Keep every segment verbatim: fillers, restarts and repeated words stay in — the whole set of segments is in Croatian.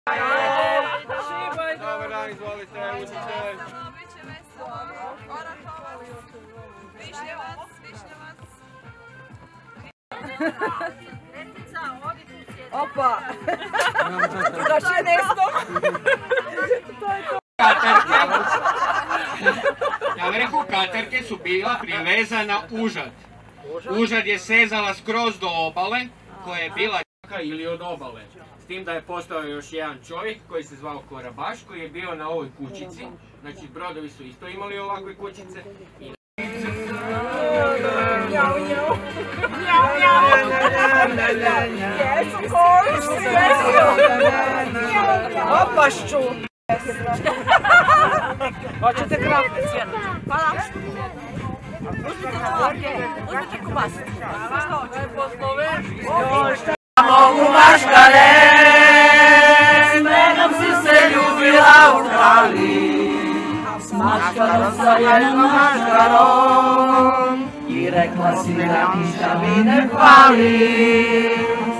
Dobar dan, izvolite, učite. Biće veselo. Orahovac. Višnjevac, višnjevac. Opa! Daš je nestom? To je to. Na vrhu katerke su bila privezana užad. Užad je sezala skroz do obale, koja je bila jaka ili od obale. S tim da je postao još jedan čovjek koji se zvao Korabaš, koji je bio na ovoj kućici. Znači, brodovi su isto imali ovakve kućice. I... Njau, njau. Njau, njau. Yes, of course. Opašću. Hoćete krafne cijenu? Hvala. Uzmite čuvake, uzmite kubasice. Što hoćete? Posloveni. Mogu maškare, s menom si se ljubila u kali. S maškarom, sa jednom maškarom, i rekla si da ništa mi ne fali.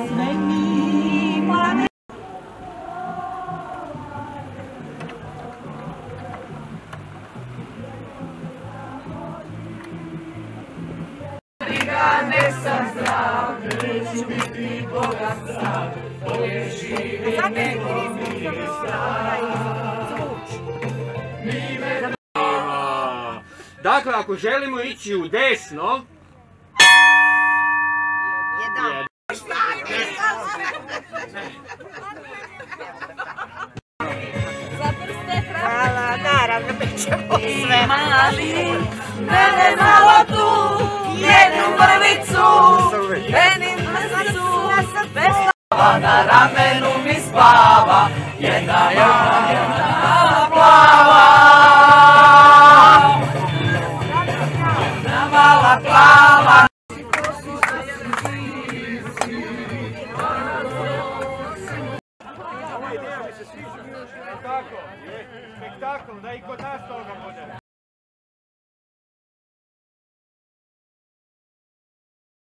Ne sam zdrav, neću biti bogat zdrav, bolje živi nego ministra. Dakle, ako želimo ići u desno... Jedan. Za prste krafne. Hvala, naravno, bit ćemo sve. Mali, mene malo tu, jednu mrvicu, meni mrvicu, bez slava na ramenu mi spava, jedna, jedna, jedna plava, jedna mala plava. Spektakl, da i kod nas toga bude.